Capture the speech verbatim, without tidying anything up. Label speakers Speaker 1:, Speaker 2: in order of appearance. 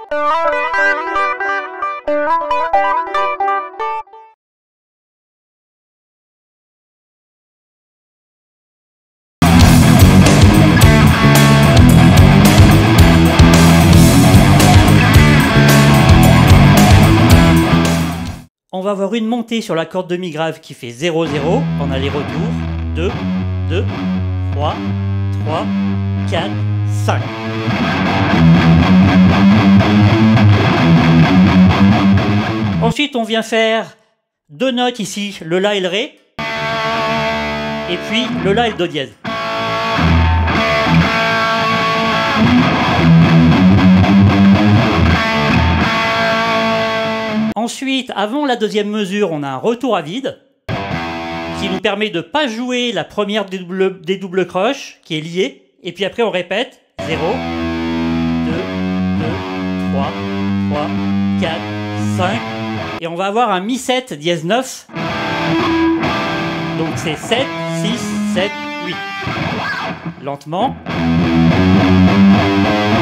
Speaker 1: On va avoir une montée sur la corde demi-grave qui fait zéro zéro en aller-retour. deux, deux, trois, trois, quatre, cinq. Ensuite, on vient faire deux notes ici, le La et le Ré. Et puis le La et le Do dièse. Ensuite, avant la deuxième mesure, on a un retour à vide qui nous permet de ne pas jouer la première des doubles, des doubles croches qui est liée. Et puis après, on répète zéro, deux, deux, trois, trois, quatre, cinq. Et on va avoir un Mi sept dièse neuf. Donc c'est sept, six, sept, huit. Lentement.